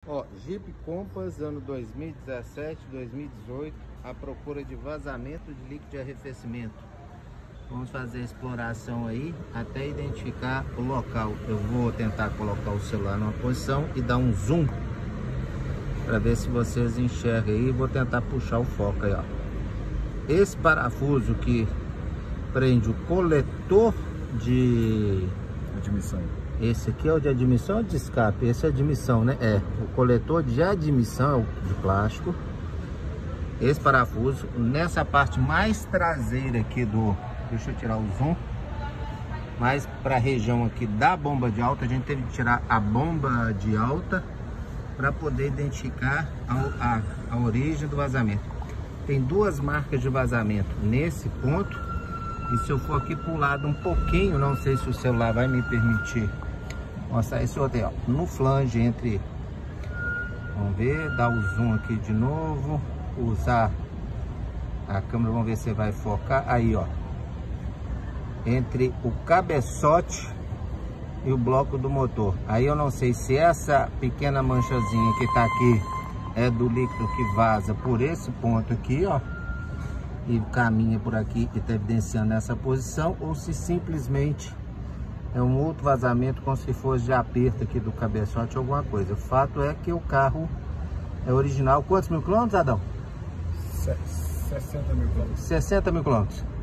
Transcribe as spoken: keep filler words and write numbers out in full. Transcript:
Ó, Jeep Compass, ano dois mil e dezessete, dois mil e dezoito, à procura de vazamento de líquido de arrefecimento. Vamos fazer a exploração aí até identificar o local. Eu vou tentar colocar o celular numa posição e dar um zoom para ver se vocês enxergam aí. Vou tentar puxar o foco aí, ó. Esse parafuso que prende o coletor de admissão. Esse aqui é o de admissão ou de escape? Esse é admissão, né? É, o coletor de admissão de plástico. Esse parafuso, nessa parte mais traseira aqui do... Deixa eu tirar o zoom. Mais para a região aqui da bomba de alta, a gente teve que tirar a bomba de alta para poder identificar a, a, a origem do vazamento. Tem duas marcas de vazamento nesse ponto. E se eu for aqui para o lado um pouquinho, não sei se o celular vai me permitir mostrar esse outro aí, ó, no flange entre, vamos ver, dar o zoom aqui de novo, usar a câmera, vamos ver se vai focar, aí ó, entre o cabeçote e o bloco do motor. Aí eu não sei se essa pequena manchazinha que tá aqui é do líquido que vaza por esse ponto aqui, ó, e caminha por aqui e tá evidenciando essa posição, ou se simplesmente é um outro vazamento como se fosse de aperto aqui do cabeçote, alguma coisa. O fato é que o carro é original. Quantos mil quilômetros, Adão? sessenta mil quilômetros. sessenta mil quilômetros.